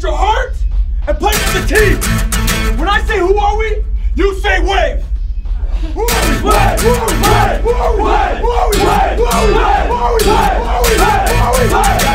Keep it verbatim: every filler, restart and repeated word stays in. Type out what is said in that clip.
your heart and play for the team. When I say who are we, you say wave. Who are we? Wave! Who are we? Wave! Who are we? Wave! Who are we? Wave! Who are we? Wave! Who are we? Wave! Who are we? Wave!